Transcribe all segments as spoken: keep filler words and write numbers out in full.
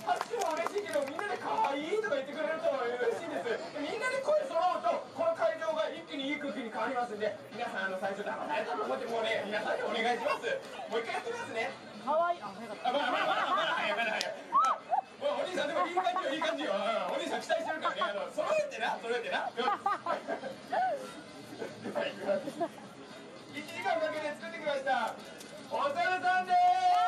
拍手も嬉しいけど、みんなで可愛いとか言ってくれると嬉しいんです。みんなで声揃うとこの会場が一気にいい空気に変わりますんで、皆さんあの最初騙されたと思ってもうね、皆さんにお願いします。もう一回やってみますね。 可愛い。あ、早かった。 あ、まあまあまあまあ早いまだ早い。お兄さんでもいい感じよいい感じよ。お兄さん期待してるからね。あの揃えてな揃えてな。いちじかんかけて作ってきました。お猿さんで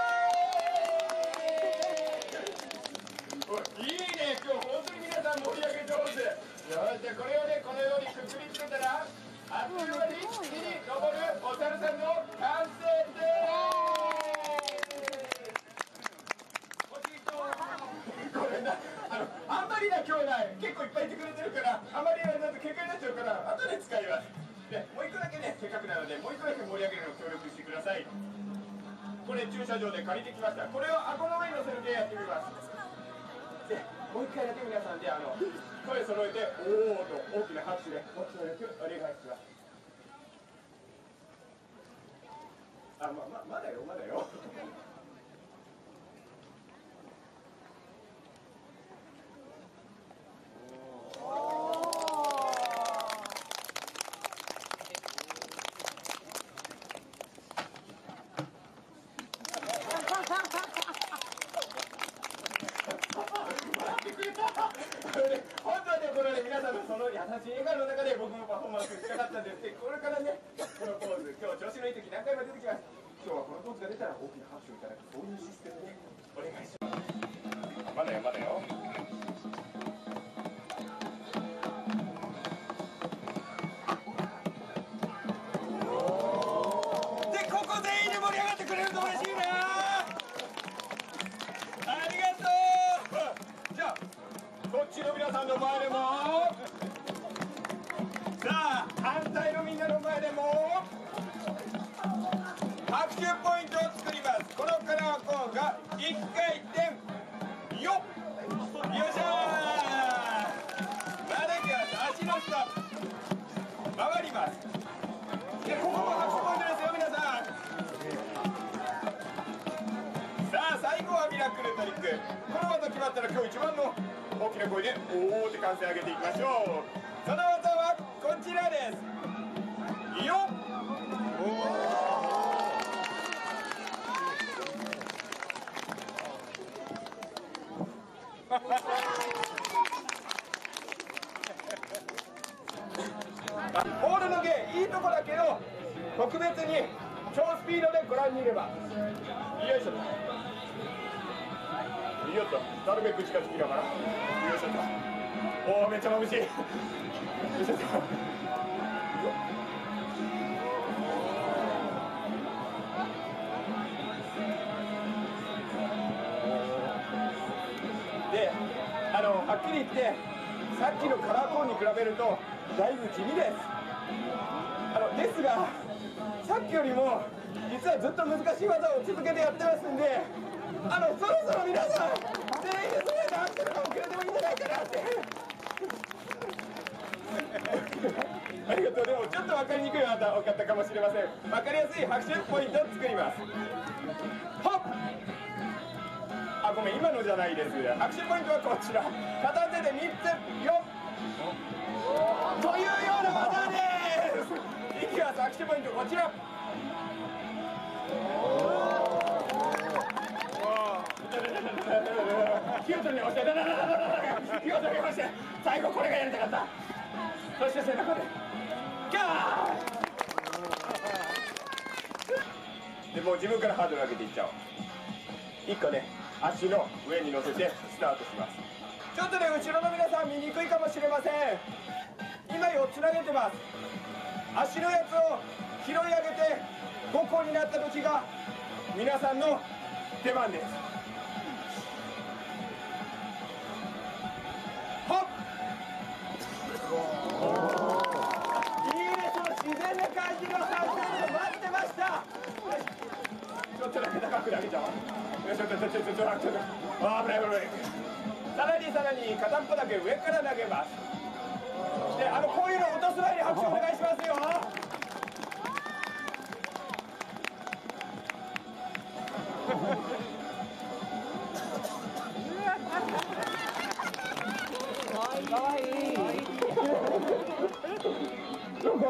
ーす。いいね、今日本当に皆さん盛り上げ上手。よし、じゃあこれをねこのようにくくりつけたら、あっという間に木に登るお猿さんの完成でーす。これな、あのあんまりな兄弟結構いっぱいいてくれてるから、あんまりやると喧嘩になっちゃうから後で使います。でもう一個だけね、せっかくなのでもう一個だけ盛り上げるのを協力してください。これ駐車場で借りてきました。これを顎の上に乗せるでやってみます。でもう一回だけ皆さんであの声揃えて「おお」と大きな拍手でご協力お願いします。あ、まままだよまだよ。本当はね、このね、皆さんのその優しい笑顔の中で僕もパフォーマンスしたかったんですけど、これからね、このポーズ、今日調子のいい時何回も出てきます。今日はこのポーズが出たら大きな拍手をいただく、そういうシステムでお願いします。まだよ、まだよ。で、ここ全員で盛り上がってくれると嬉しいな。ありがとう。じゃあこっちの皆さんの前でも、さあ反対のみんなの前でも拍手ポイントを作ります。このカラーコーンがいっかい転よっ、よいしょー。まだいきます。足の下回ります。でここも拍手ポイントですよ皆さん。さあ最後はミラクルトリック。この技決まったら今日一番の大きな声で「おー」って歓声上げていきましょう。その技はこちらです。よっ、ホールの芸いいとこだけど特別に超スピードでご覧に入れます。よいしょと、よっと、なるべく近づきながら、よいしょと、おおめっちゃ眩しい。よいしょと、で、あのはっきり言ってさっきのカラーコーンに比べるとだいぶ地味です。あのですがさっきよりも実はずっと難しい技を続けてやってますんで、あのそろそろ皆さん全員でそれでアクセルが遅れてもいいんじゃないかなって。ありがとう。でもちょっと分かりにくい技多かったかもしれません。分かりやすい拍手ポイントを作ります。ほっ、あ、ごめん今のじゃないです。拍手ポイントはこちら、片手でみっつよっというような技です。いきます。拍手ポイントこちら。気を取りまして、気を取りまして、最後これがやりたかった。そして背中でガー。でもう自分からハードル上げていっちゃおう。いっこね、足の上に乗せてスタートします。ちょっとね、後ろの皆さん見にくいかもしれません。今よっつ投げてます。足のやつを拾い上げてごこになった時が皆さんの出番です。ほっ、いいね、その自然な感じの拍手を待ってました。ちょっとだけ高く投げちゃう。よし、ちょっとちょっとちょっとちょっとあ、危ない危ない。さらにさらに片っぽだけ上から投げます。で、あのこういうの落とす前に拍手お願いしますよ。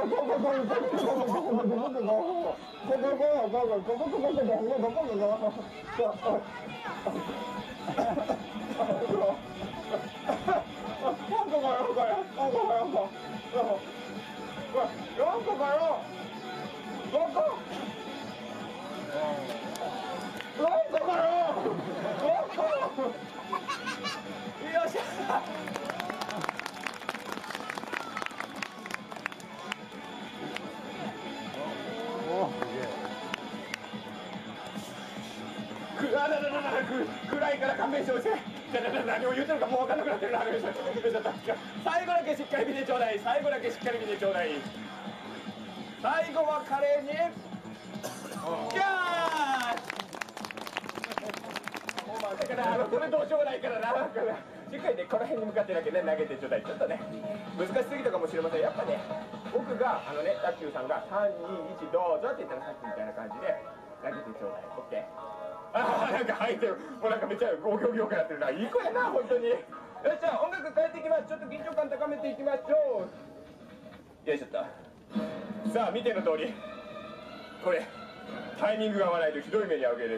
っしゃ。くあららららく暗いから勘弁してほしい。何を言ってるかもう分からなくなってるな。最後だけしっかり見てちょうだい。最後だけしっかり見てちょうだい。最後は華麗にキャーだからあのこれどうしようもないからな。しっかりねこの辺に向かってだけね投げてちょうだい。ちょっとね難しすぎたかもしれません。やっぱね僕があのね卓球さんがさんにいちどうぞって言ったらさっきみたいな感じで投げてちょうだい。オッケー。ああなんか入ってる。もうなんかめっちゃゴーギョーギョーくなってるな。いい子やな本当に。よっしゃ音楽変えていきます。ちょっと緊張感高めていきましょう。よいしょっと。さあ見ての通りこれタイミングが合わないとひどい目に遭うわけです。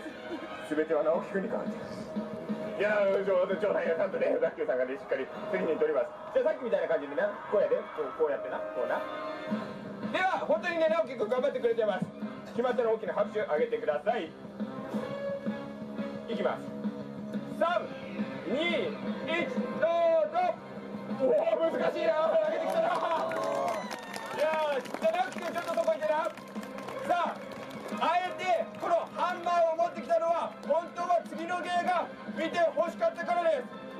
全ては直樹君に変わっています。いやーちょうどちょうだいよ。ちゃんとね卓球さんがねしっかり責任取ります。じゃあさっきみたいな感じでなこうやでこうこうやってなこうな。では本当にね直樹君頑張ってくれてます。決まったら大きな拍手あげてください。いきます。さんにいちどうぞ。おお難しいな。投げてきたな。いやーじゃあ直樹君ちょっとそこいてな。さああえてこのハンマーを持ってきたのは本当は次の芸が見て欲しかったからです。